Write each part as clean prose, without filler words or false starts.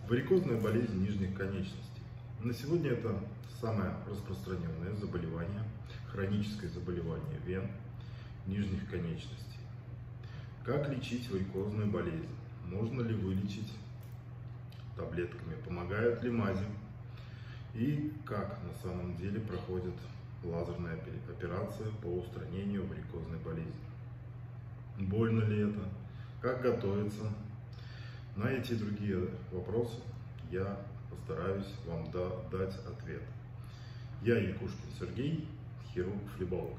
Варикозная болезнь нижних конечностей. На сегодня это самое распространенное заболевание, хроническое заболевание вен нижних конечностей. Как лечить варикозную болезнь? Можно ли вылечить таблетками? Помогают ли мази? И как на самом деле проходит лазерная операция по устранению варикозной болезни? Больно ли это? Как готовиться? На эти и другие вопросы я постараюсь вам дать ответ. Я Якушкин Сергей, хирург-флеболог.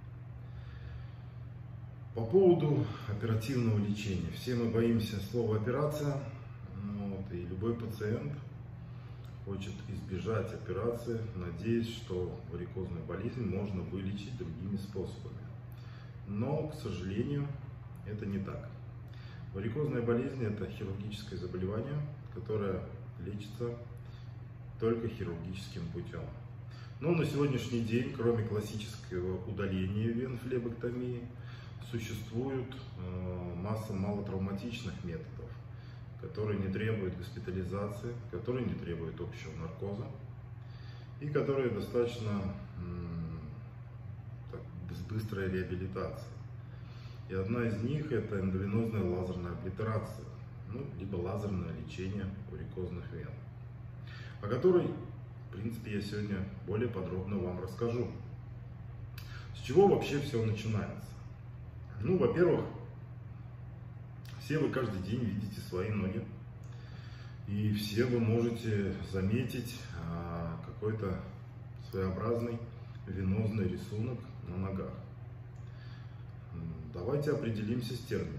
По поводу оперативного лечения. Все мы боимся слова операция, и любой пациент хочет избежать операции, надеясь, что варикозную болезнь можно вылечить другими способами. Но, к сожалению, это не так. Варикозная болезнь – это хирургическое заболевание, которое лечится только хирургическим путем. Но на сегодняшний день, кроме классического удаления вен, флеботомии, существует масса малотравматичных методов, которые не требуют госпитализации, которые не требуют общего наркоза и которые достаточно с быстрой реабилитацией. И одна из них – это эндовенозная лазерная облитерация, либо лазерное лечение варикозных вен, о которой, в принципе, я сегодня более подробно вам расскажу. С чего вообще все начинается? Во-первых, все вы каждый день видите свои ноги, и все вы можете заметить какой-то своеобразный венозный рисунок на ногах. Давайте определимся с терминами.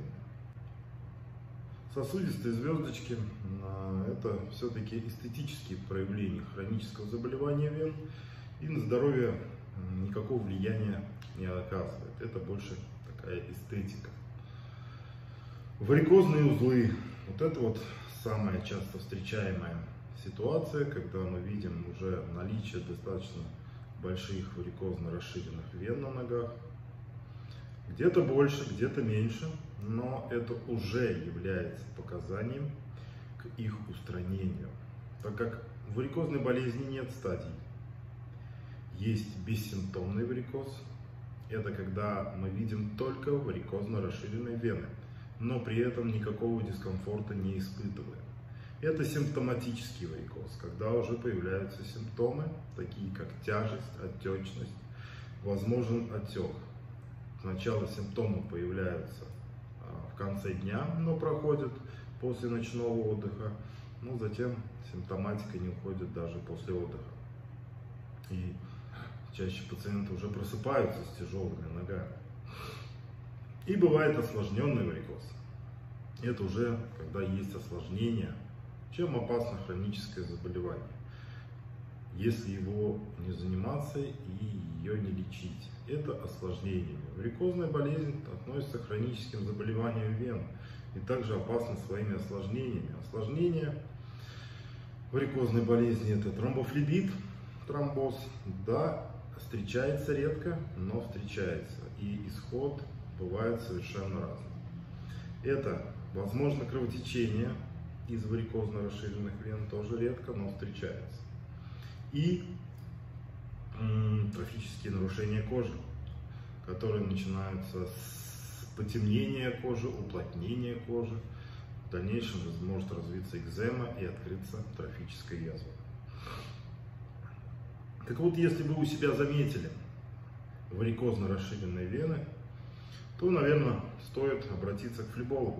Сосудистые звездочки – это все-таки эстетические проявления хронического заболевания вен, и на здоровье никакого влияния не оказывает. Это больше такая эстетика. Варикозные узлы – это самая часто встречаемая ситуация, когда мы видим уже наличие достаточно больших варикозно расширенных вен на ногах. Где-то больше, где-то меньше, но это уже является показанием к их устранению, так как в варикозной болезни нет стадий. Есть бессимптомный варикоз, это когда мы видим только варикозно расширенные вены, но при этом никакого дискомфорта не испытываем. Это симптоматический варикоз, когда уже появляются симптомы, такие как тяжесть, отечность, возможен отек. Сначала симптомы появляются в конце дня, но проходят после ночного отдыха, но затем симптоматика не уходит даже после отдыха. И чаще пациенты уже просыпаются с тяжелыми ногами. И бывает осложненный варикоз. Это уже когда есть осложнение, чем опасно хроническое заболевание, если его не заниматься и ее не лечить. Это осложнение. Варикозная болезнь относится к хроническим заболеваниям вен и также опасна своими осложнениями. Осложнения варикозной болезни – это тромбофлебит, тромбоз. Да, встречается редко, но встречается. И исход бывает совершенно разным. Это, возможно, кровотечение из варикозно расширенных вен, тоже редко, но встречается. И трофические нарушения кожи, которые начинаются с потемнения кожи, уплотнения кожи. В дальнейшем может развиться экзема и открыться трофическая язва. Так вот, если вы у себя заметили варикозно расширенные вены, то, наверное, стоит обратиться к флебологу.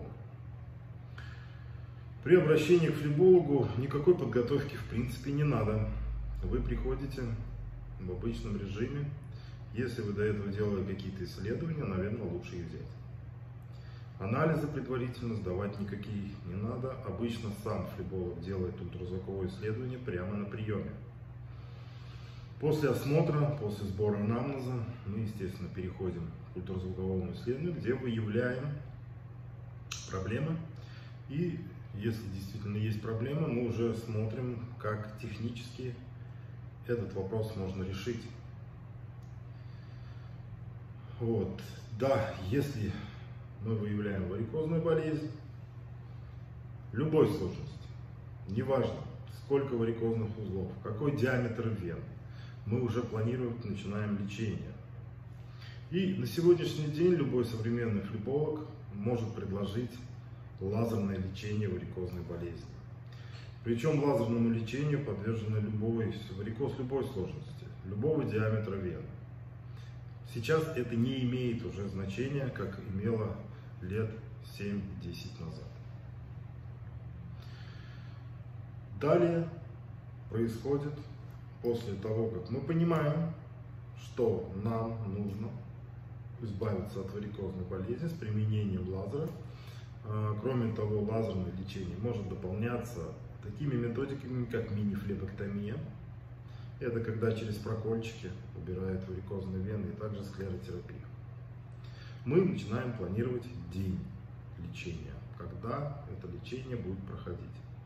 При обращении к флебологу никакой подготовки в принципе не надо. Вы приходите в обычном режиме. Если вы до этого делали какие-то исследования, наверное, лучше их взять. Анализы предварительно сдавать никакие не надо. Обычно сам флеболог делает ультразвуковое исследование прямо на приеме. После осмотра, после сбора анамнеза, мы, естественно, переходим к ультразвуковому исследованию, где выявляем проблемы. И если действительно есть проблема, мы уже смотрим, как технически этот вопрос можно решить. Да, если мы выявляем варикозную болезнь любой сложности, неважно, сколько варикозных узлов, какой диаметр вен, мы уже планируем, начинаем лечение. И на сегодняшний день любой современный флеболог может предложить лазерное лечение варикозной болезни. Причем лазерному лечению подвержены варикоз любой сложности, любого диаметра вен. Сейчас это не имеет уже значения, как имело лет 7-10 назад. Далее происходит, после того, как мы понимаем, что нам нужно избавиться от варикозной болезни с применением лазера. Кроме того, лазерное лечение может дополняться такими методиками, как мини-флебэктомия. Это когда через прокольчики убирают варикозные вены, и также склеротерапия. Мы начинаем планировать день лечения, когда это лечение будет проходить.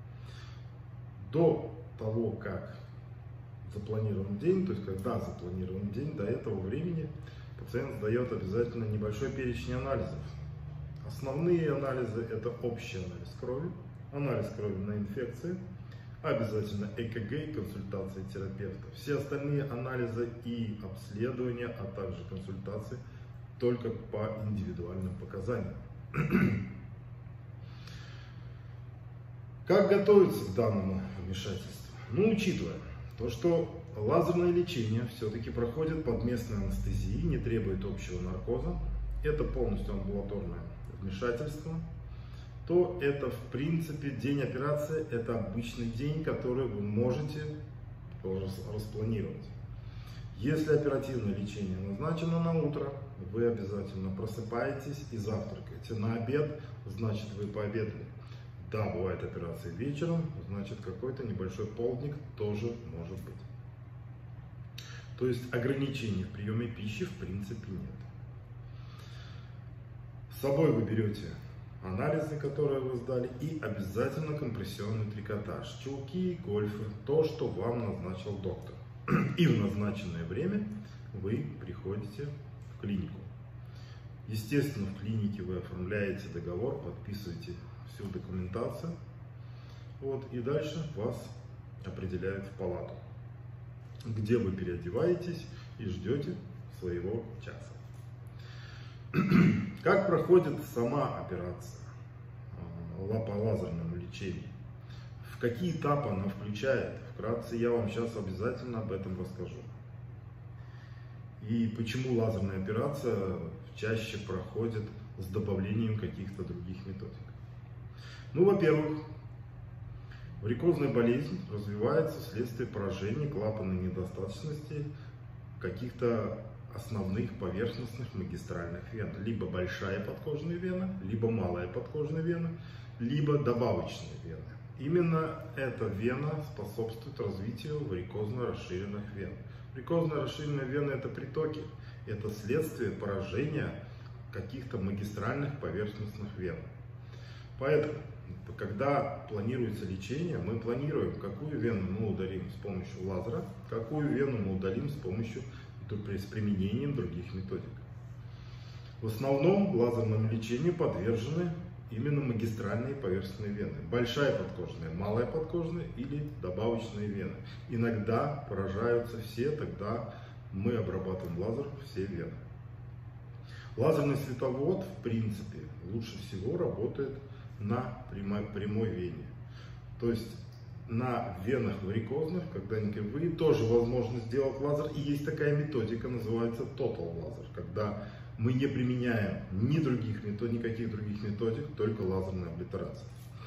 До того, как запланирован день, то есть когда запланирован день, до этого времени пациент сдает обязательно небольшой перечень анализов. Основные анализы – это общий анализ крови на инфекции, обязательно ЭКГ и консультации терапевта. Все остальные анализы и обследования, а также консультации только по индивидуальным показаниям. Как готовиться к данному вмешательству? Ну, учитывая то, что лазерное лечение все-таки проходит под местной анестезией, не требует общего наркоза, это полностью амбулаторное вмешательство, то это в принципе день операции, это обычный день, который вы можете распланировать. Если оперативное лечение назначено на утро, вы обязательно просыпаетесь и завтракаете. На обед, значит, вы пообедали. Да, бывает операция вечером, значит, какой-то небольшой полдник тоже может быть. То есть ограничений в приеме пищи в принципе нет. С собой вы берете анализы, которые вы сдали, и обязательно компрессионный трикотаж, чулки, гольфы, то, что вам назначил доктор. И в назначенное время вы приходите в клинику. Естественно, в клинике вы оформляете договор, подписываете всю документацию, и дальше вас определяют в палату, где вы переодеваетесь и ждете своего часа. Как проходит сама операция по лазерному лечению? В какие этапы она включает? Вкратце я вам сейчас обязательно об этом расскажу. И почему лазерная операция чаще проходит с добавлением каких-то других методик. Ну, во-первых, варикозная болезнь развивается вследствие поражения клапанной недостаточности каких-то основных поверхностных магистральных вен. Либо большая подкожная вена, либо малая подкожная вена, либо добавочные вены. Именно эта вена способствует развитию варикозно-расширенных вен. Варикозно-расширенные вены – это притоки, это следствие поражения каких-то магистральных поверхностных вен. Поэтому, когда планируется лечение, мы планируем, какую вену мы удалим с помощью лазера, какую вену мы удалим с применением других методик. В основном лазерному лечению подвержены именно магистральные поверхностные вены. Большая подкожная, малая подкожная или добавочные вены. Иногда поражаются все, тогда мы обрабатываем лазером все вены. Лазерный световод, в принципе, лучше всего работает на прямой вене. То есть на венах варикозных, когда-нибудь вы тоже возможно сделать лазер. И есть такая методика, называется Total лазер, когда мы не применяем никаких других методик, только лазерная облитерация.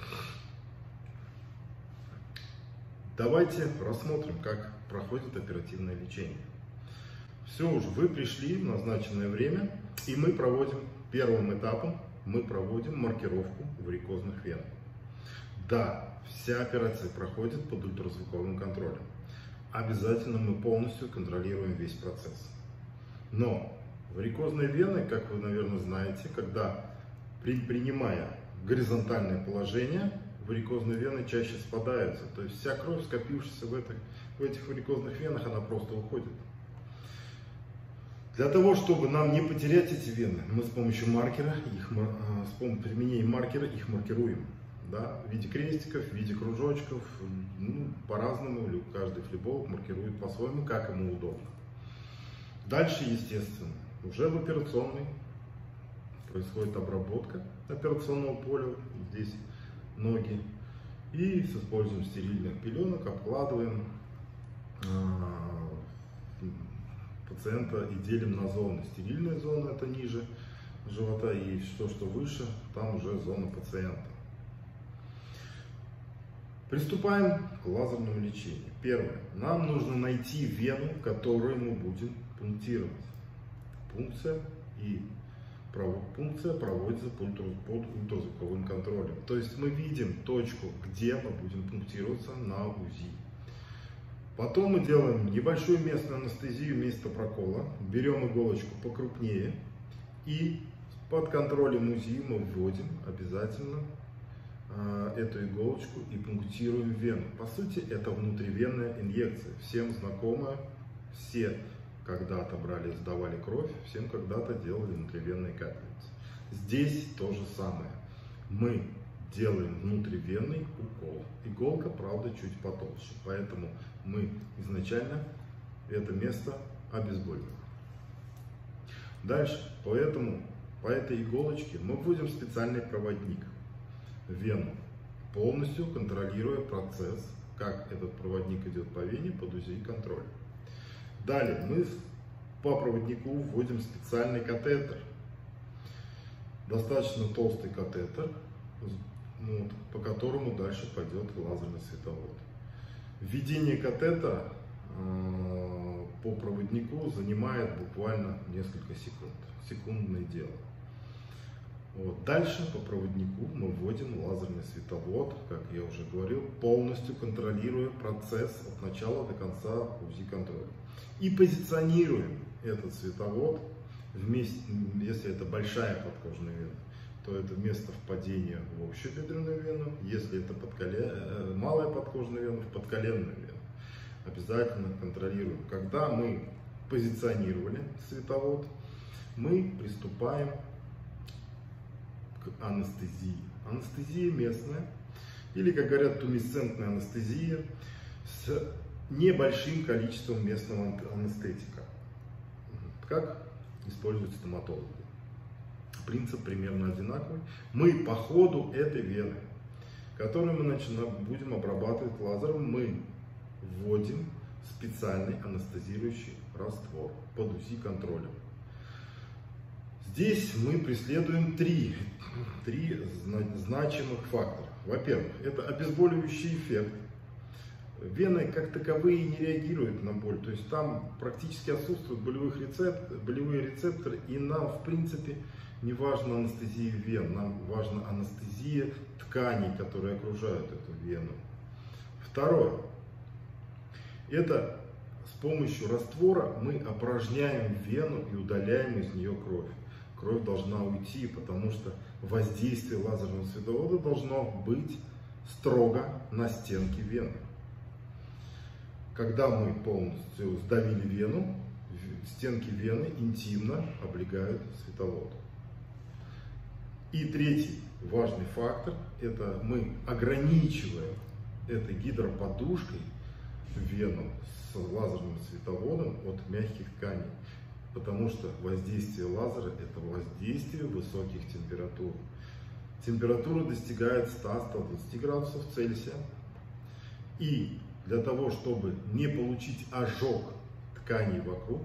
Давайте рассмотрим, как проходит оперативное лечение. Все уже, вы пришли в назначенное время, и мы проводим первым этапом, маркировку варикозных вен. Да, вся операция проходит под ультразвуковым контролем. Обязательно мы полностью контролируем весь процесс. Но варикозные вены, как вы, наверное, знаете, когда принимая горизонтальное положение, варикозные вены чаще спадаются. То есть вся кровь, скопившаяся в этих варикозных венах, она просто уходит. Для того, чтобы нам не потерять эти вены, мы с помощью маркера, с применением маркера их маркируем. да, в виде крестиков, в виде кружочков, ну, по-разному, каждый флеболог маркирует по-своему, как ему удобно. Дальше, естественно, уже в операционной происходит обработка операционного поля, здесь ноги, и с использованием стерильных пеленок обкладываем пациента и делим на зоны. Стерильная зона — это ниже живота, и что выше, там уже зона пациента. Приступаем к лазерному лечению. Первое. Нам нужно найти вену, которую мы будем пунктировать. Пункция проводится под ультразвуковым контролем. То есть мы видим точку, где мы будем пунктироваться на УЗИ. Потом мы делаем небольшую местную анестезию места прокола, берем иголочку покрупнее и под контролем УЗИ мы вводим обязательно эту иголочку и пунктируем вену. По сути, это внутривенная инъекция. Всем знакомая, все когда-то сдавали кровь, всем когда-то делали внутривенные капельницы. Здесь то же самое. Мы делаем внутривенный укол. Иголка, правда, чуть потолще, поэтому мы изначально это место обезболиваем. Дальше, по этой иголочке мы вводим специальный проводник в вену, полностью контролируя процесс, как этот проводник идет по вене под УЗИ контролем. Далее мы по проводнику вводим специальный катетер, достаточно толстый катетер, по которому дальше пойдет лазерный световод. Введение катетера по проводнику занимает буквально несколько секунд, секундное дело. Дальше по проводнику мы вводим лазерный световод, как я уже говорил, полностью контролируя процесс от начала до конца УЗИ контроля. И позиционируем этот световод вместе, если это большая подкожная вена, то это место впадения в общую бедренную вену, если это малая подкожная вена, в подколенную вену. Обязательно контролируем. Когда мы позиционировали световод, мы приступаем к анестезии. Анестезия местная, или, как говорят, тумесцентная анестезия с небольшим количеством местного анестетика. Как используют стоматологи. Принцип примерно одинаковый. Мы по ходу этой вены, которую мы будем обрабатывать лазером, мы вводим специальный анестезирующий раствор под УЗИ контролем. Здесь мы преследуем три значимых фактора. Во-первых, это обезболивающий эффект. Вены как таковые не реагируют на боль, то есть там практически отсутствуют болевые рецепторы, и нам в принципе не важна анестезия вен, нам важна анестезия тканей, которые окружают эту вену. Второе, это с помощью раствора мы опорожняем вену и удаляем из нее кровь. Кровь должна уйти, потому что воздействие лазерного световода должно быть строго на стенки вены. Когда мы полностью сдавили вену, стенки вены интимно облегают световод. И третий важный фактор, это мы ограничиваем этой гидроподушкой вену с лазерным световодом от мягких тканей. Потому что воздействие лазера – это воздействие высоких температур. Температура достигает 100-120 градусов Цельсия. И для того, чтобы не получить ожог тканей вокруг,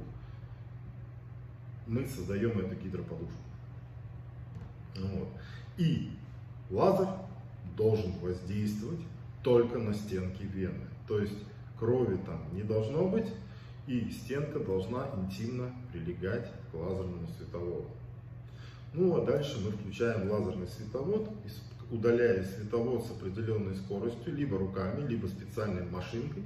мы создаем эту гидроподушку. И лазер должен воздействовать только на стенки вены. То есть крови там не должно быть, и стенка должна интимно прилегать к лазерному световоду. А дальше мы включаем лазерный световод, удаляя световод с определенной скоростью, либо руками, либо специальной машинкой.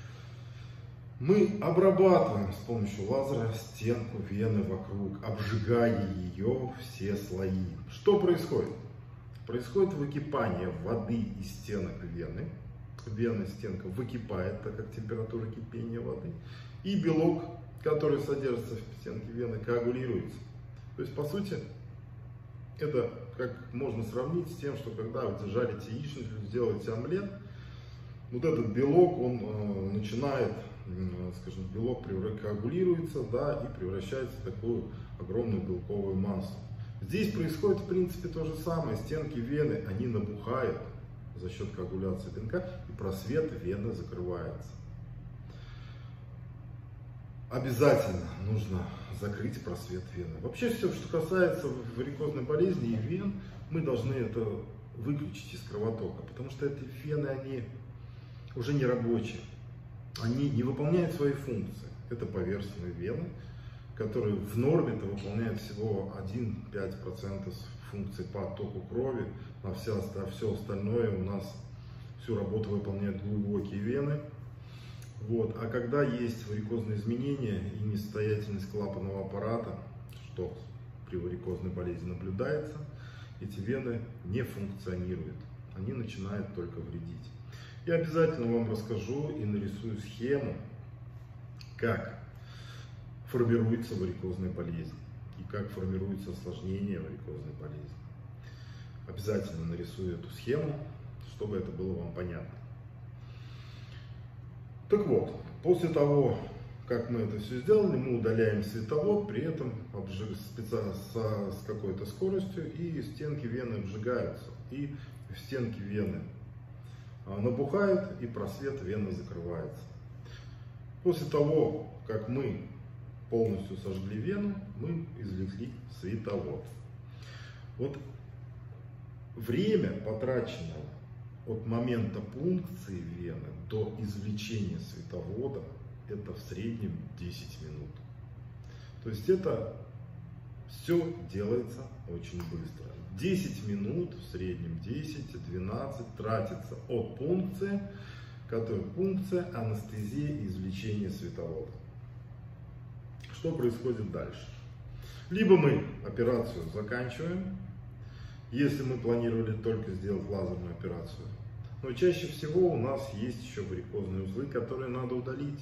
Мы обрабатываем с помощью лазера стенку вены вокруг, обжигая ее все слои. Что происходит? Происходит выкипание воды из стенок вены. Венная стенка выкипает, так как температура кипения воды. И белок, который содержится в стенке вены, коагулируется. То есть, по сути, это как можно сравнить с тем, что когда вы жарите яичницу, делаете омлет, вот этот белок, он начинает, скажем, белок коагулируется, да, и превращается в такую огромную белковую массу. Здесь происходит, в принципе, то же самое. Стенки вены, они набухают за счет коагуляции белка, и просвет вены закрывается. Обязательно нужно закрыть просвет вены. Вообще все, что касается варикозной болезни и вен, мы должны это выключить из кровотока, потому что эти вены, они уже не рабочие, они не выполняют свои функции. Это поверхностные вены, которые в норме-то выполняют всего 1-5% функций по оттоку крови, а все остальное у нас, всю работу выполняют глубокие вены. Вот. А когда есть варикозные изменения и несостоятельность клапанного аппарата, что при варикозной болезни наблюдается, эти вены не функционируют, они начинают только вредить. Я обязательно вам расскажу и нарисую схему, как формируется варикозная болезнь и как формируется осложнение варикозной болезни. Обязательно нарисую эту схему, чтобы это было вам понятно. Так вот, после того, как мы это все сделали, мы удаляем световод, при этом с какой-то скоростью, и стенки вены обжигаются, и стенки вены набухают, и просвет вены закрывается. После того, как мы полностью сожгли вену, мы извлекли световод. Вот время, потраченное от момента пункции вены до извлечения световода, это в среднем 10 минут. То есть это все делается очень быстро. 10 минут, в среднем 10-12 тратится от пункции, которая пункция, анестезия и извлечение световода. Что происходит дальше? Либо мы операцию заканчиваем, если мы планировали только сделать лазерную операцию. Но чаще всего у нас есть еще варикозные узлы, которые надо удалить.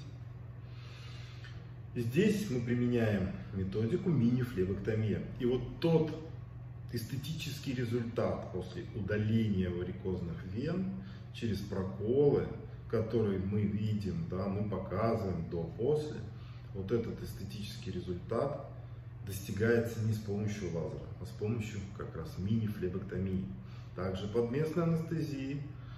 Здесь мы применяем методику мини-флебэктомия. И вот тот эстетический результат после удаления варикозных вен через проколы, которые мы видим, да, мы показываем до-после, вот этот эстетический результат достигается не с помощью лазера, а с помощью как раз мини-флебэктомии. Также под местной анестезией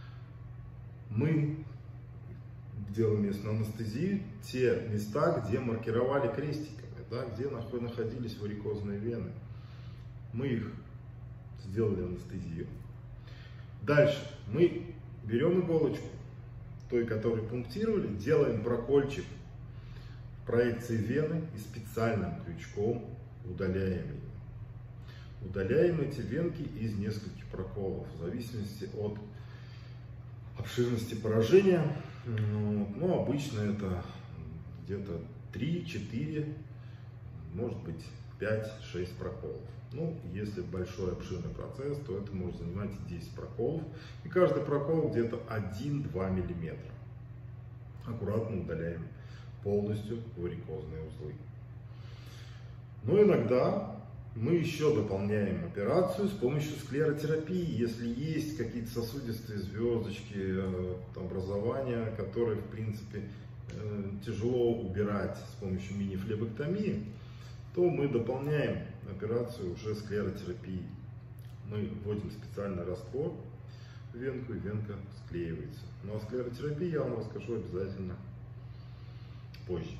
мы делаем местную анестезию, те места, где маркировали крестиками, да, где находились варикозные вены. Мы их сделали анестезию. Дальше мы берем иголочку, той, которую пунктировали, делаем прокольчик в проекции вены и специальным крючком удаляем ее. Удаляем эти венки из нескольких проколов, в зависимости от обширности поражения. Но обычно это где-то 3-4, может быть 5-6 проколов. Ну, если большой обширный процесс, то это может занимать 10 проколов. И каждый прокол где-то 1-2 мм. Аккуратно удаляем полностью варикозные узлы. Но иногда мы еще дополняем операцию с помощью склеротерапии, если есть какие-то сосудистые звездочки, образования, которые, в принципе, тяжело убирать с помощью мини-флебэктомии, то мы дополняем операцию уже склеротерапией. Мы вводим специальный раствор в венку, и венка склеивается. Но о склеротерапии я вам расскажу обязательно позже.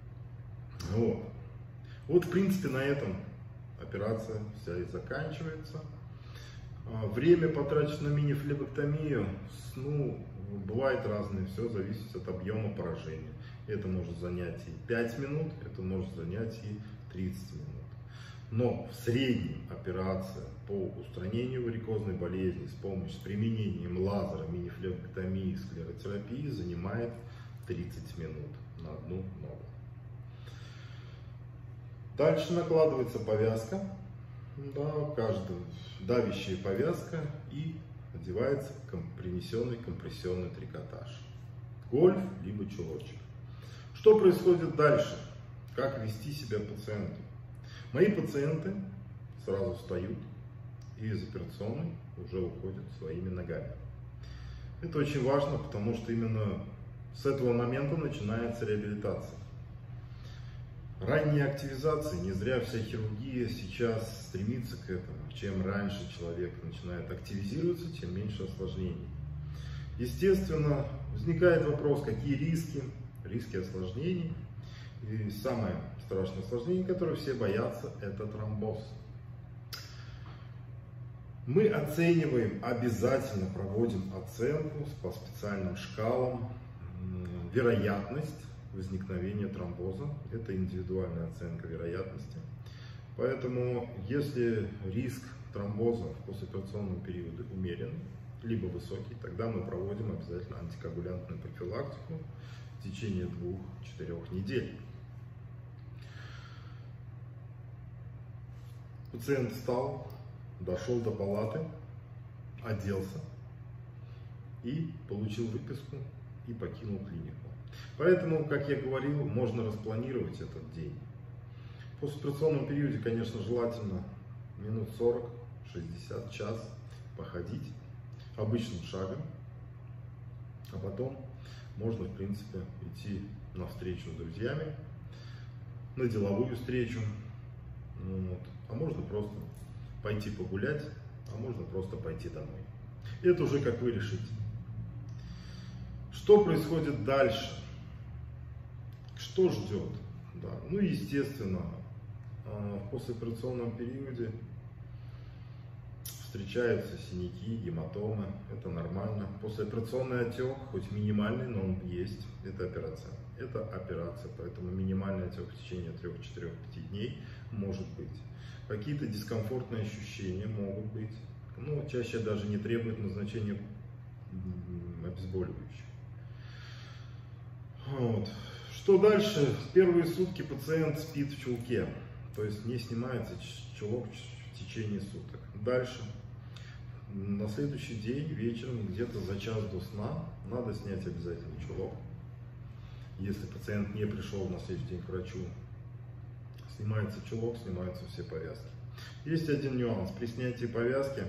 Вот, в принципе, на этом операция вся и заканчивается. Время, потраченное на мини-флебэктомию, ну, бывает разное, все зависит от объема поражения. Это может занять и 5 минут, это может занять и 30 минут. Но в среднем операция по устранению варикозной болезни с применением лазера, мини-флебэктомии и склеротерапии занимает 30 минут на одну ногу. Дальше накладывается повязка, да, каждая давящая повязка, и одевается принесенный компрессионный трикотаж. Гольф либо чулочек. Что происходит дальше? Как вести себя пациенту? Мои пациенты сразу встают, и из операционной уже уходит своими ногами. Это очень важно, потому что именно с этого момента начинается реабилитация. Ранняя активизация, не зря вся хирургия сейчас стремится к этому. Чем раньше человек начинает активизироваться, тем меньше осложнений. Естественно, возникает вопрос, какие риски осложнений. И самое страшное осложнение, которое все боятся, это тромбоз. Мы оцениваем, обязательно проводим оценку по специальным шкалам, вероятность возникновения тромбоза. Это индивидуальная оценка вероятности. Поэтому, если риск тромбоза в послеоперационном периоде умерен, либо высокий, тогда мы проводим обязательно антикоагулянтную профилактику в течение 2-4 недель. Пациент встал, дошел до палаты, оделся и получил выписку и покинул клинику. Поэтому, как я говорил, можно распланировать этот день. В послеоперационном периоде, конечно, желательно минут 40-60, час походить обычным шагом, а потом можно, в принципе, идти на встречу с друзьями, на деловую встречу, а можно просто пойти погулять, а можно просто пойти домой. Это уже как вы решите. Что происходит дальше? Что ждет? Да. Ну, естественно, в послеоперационном периоде встречаются синяки, гематомы, это нормально. Послеоперационный отек, хоть минимальный, но он есть, это операция. Это операция, поэтому минимальный отек в течение 3-4-5 дней может быть. Какие-то дискомфортные ощущения могут быть, но чаще даже не требуют назначения обезболивающих. Вот. Что дальше? Первые сутки пациент спит в чулке, то есть не снимается чулок в течение суток. Дальше, на следующий день вечером, где-то за час до сна, надо снять обязательно чулок. Если пациент не пришел на следующий день к врачу, снимается чулок, снимаются все повязки. Есть один нюанс. При снятии повязки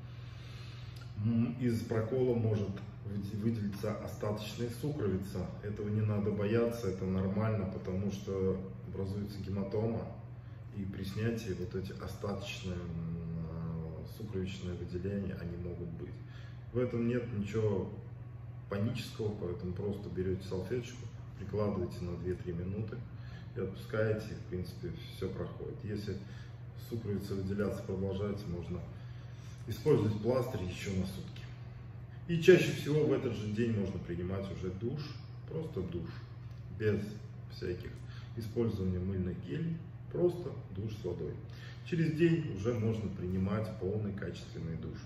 из прокола может выделиться остаточная сукровица. Этого не надо бояться, это нормально, потому что образуется гематома, и при снятии вот эти остаточные сукровичные выделения, они могут быть. В этом нет ничего панического, поэтому просто берете салфеточку, прикладываете на 2-3 минуты и отпускаете, и, в принципе, все проходит. Если сукровица выделяться продолжается, можно использовать пластырь еще на сутки. И чаще всего в этот же день можно принимать уже душ, просто душ, без всяких использования мыльных гелей, просто душ с водой. Через день уже можно принимать полный качественный душ.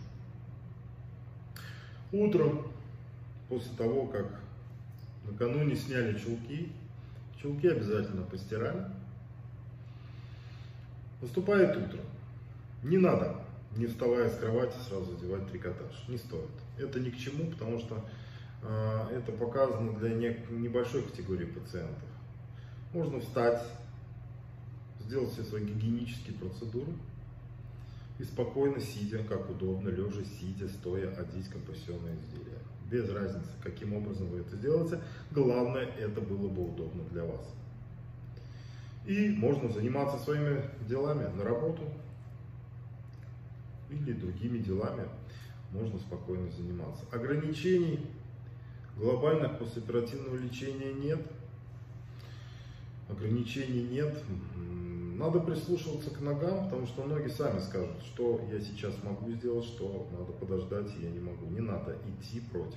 Утром, после того, как накануне сняли чулки обязательно постирали. Наступает утро. Не надо, не вставая с кровати, сразу одевать трикотаж. Не стоит. Это ни к чему, потому что это показано для небольшой категории пациентов. Можно встать, сделать все свои гигиенические процедуры и спокойно, сидя, как удобно, лежа, сидя, стоя, одеть компрессионное изделие. Без разницы, каким образом вы это делаете, главное, это было бы удобно для вас. И можно заниматься своими делами на работу или другими делами можно спокойно заниматься. Ограничений глобальных послеоперативного лечения нет. Ограничений нет. Надо прислушиваться к ногам, потому что ноги сами скажут, что я сейчас могу сделать, что надо подождать, и я не могу. Не надо идти против.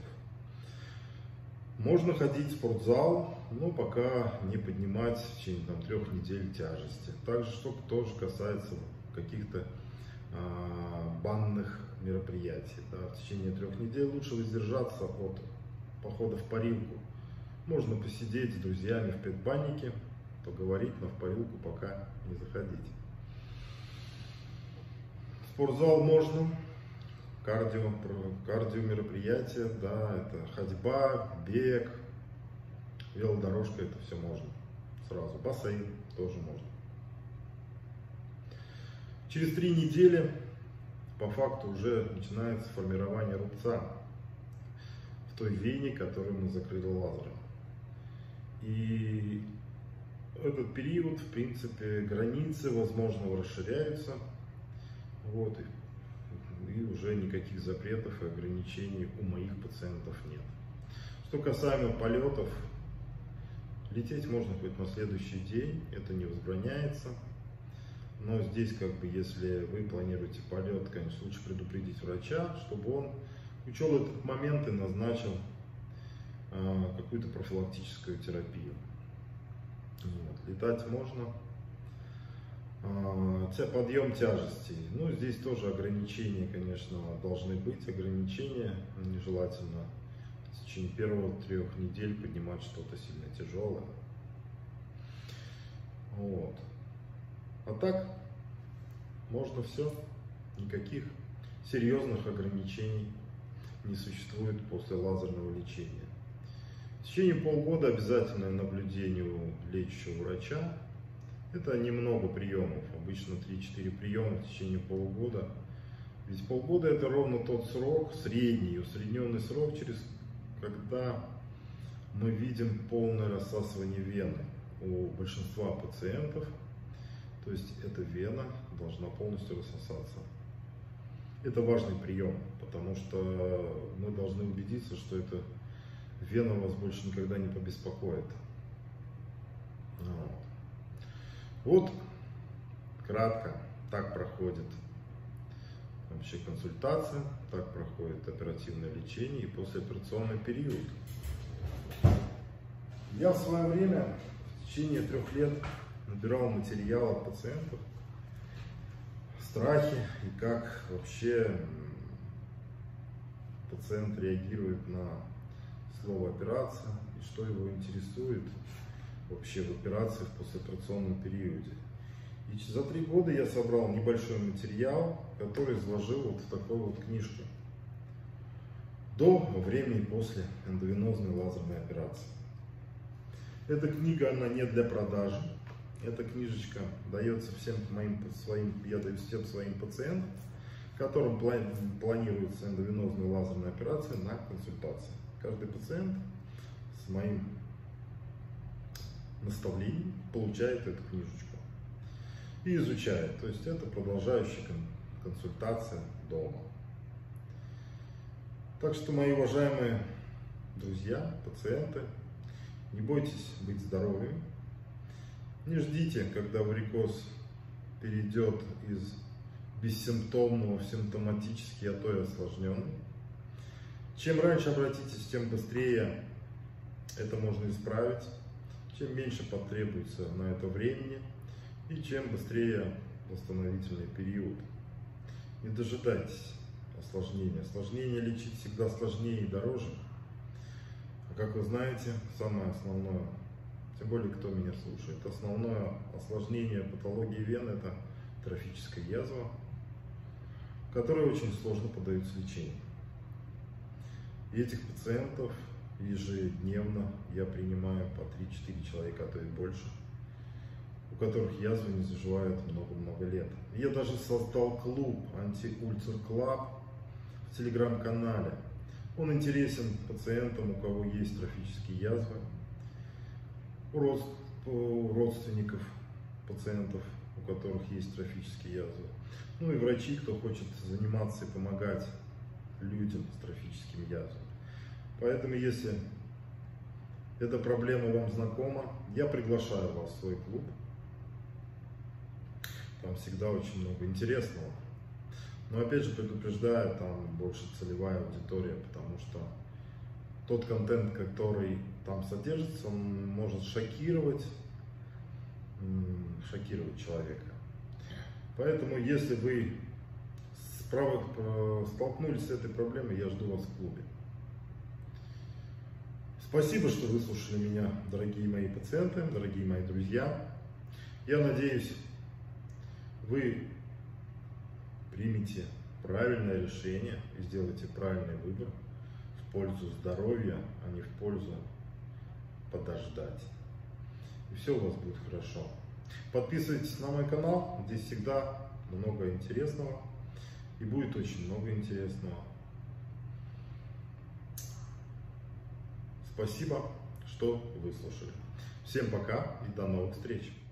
Можно ходить в спортзал, но пока не поднимать в течение 3 недель тяжести. Также, что тоже касается каких-то банных мероприятий. Да, в течение 3 недель лучше воздержаться от похода в парилку. Можно посидеть с друзьями в предбаннике, поговорить, но в парилку пока не заходить. В спортзал можно. Кардио мероприятия, да, это ходьба, бег, велодорожка, это все можно сразу. Бассейн тоже можно. Через 3 недели по факту уже начинается формирование рубца в той вене, которую мы закрыли лазером. И этот период, в принципе, границы возможного расширяются. Вот, и уже никаких запретов и ограничений у моих пациентов нет. Что касаемо полетов, лететь можно хоть на следующий день, это не возбраняется. Но здесь, как бы, если вы планируете полет, конечно, лучше предупредить врача, чтобы он учел этот момент и назначил какую-то профилактическую терапию. Вот. Летать можно. Подъем тяжестей. Ну, здесь тоже ограничения, конечно, должны быть. Ограничения нежелательно в течение первых 3 недель поднимать что-то сильно тяжелое. Вот. А так, можно все. Никаких серьезных ограничений не существует после лазерного лечения. В течение полгода обязательное наблюдение у лечащего врача. Это немного приемов, обычно 3-4 приема в течение полугода. Ведь полгода это ровно тот срок, средний, усредненный срок, когда мы видим полное рассасывание вены у большинства пациентов. То есть эта вена должна полностью рассосаться. Это важный прием, потому что мы должны убедиться, что эта вена вас больше никогда не побеспокоит. Вот, кратко, так проходит вообще консультация, так проходит оперативное лечение и послеоперационный период. Я в свое время, в течение 3 лет, набирал материал от пациентов, страхи и как вообще пациент реагирует на слово операция и что его интересует вообще в операции в послеоперационном периоде. И за 3 года я собрал небольшой материал, который изложил вот в такой вот книжке. До, во время и после эндовенозной лазерной операции. Эта книга, она не для продажи. Эта книжечка дается всем я даю всем своим пациентам, которым планируется эндовенозная лазерная операция на консультации. Каждый пациент с моим наставлением получает эту книжечку и изучает. То есть это продолжающая консультация дома. Так что, мои уважаемые друзья, пациенты, не бойтесь быть здоровыми. Не ждите, когда варикоз перейдет из бессимптомного в симптоматический, а то и осложненный. Чем раньше обратитесь, тем быстрее это можно исправить. Чем меньше потребуется на это времени и чем быстрее восстановительный период. Не дожидайтесь осложнения. Осложнения лечить всегда сложнее и дороже. А как вы знаете, самое основное, тем более кто меня слушает, основное осложнение патологии вен — это трофическая язва, которая очень сложно поддается лечению. И этих пациентов ежедневно я принимаю по 3-4 человека, а то и больше, у которых язвы не заживают много-много лет. Я даже создал клуб Anti-Ulcer Club в телеграм-канале. Он интересен пациентам, у кого есть трофические язвы, у родственников пациентов, у которых есть трофические язвы, ну и врачи, кто хочет заниматься и помогать людям с трофическими язвами. Поэтому, если эта проблема вам знакома, я приглашаю вас в свой клуб. Там всегда очень много интересного. Но опять же предупреждаю, там больше целевая аудитория, потому что тот контент, который там содержится, он может шокировать человека. Поэтому, если вы столкнулись с этой проблемой, я жду вас в клубе. Спасибо, что выслушали меня, дорогие мои пациенты, дорогие мои друзья. Я надеюсь, вы примете правильное решение и сделаете правильный выбор в пользу здоровья, а не в пользу подождать. И все у вас будет хорошо. Подписывайтесь на мой канал, здесь всегда много интересного. и будет очень много интересного. Спасибо, что выслушали. Всем пока и до новых встреч!